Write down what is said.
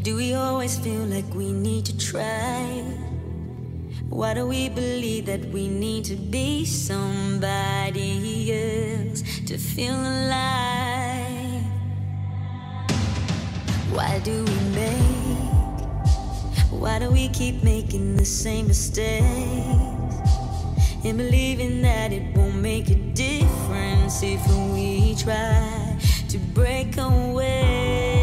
Do we always feel like we need to try? Why do we believe that we need to be somebody else to feel alive? Why do we why do we keep making the same mistakes and believing that it won't make a difference if we try to break away?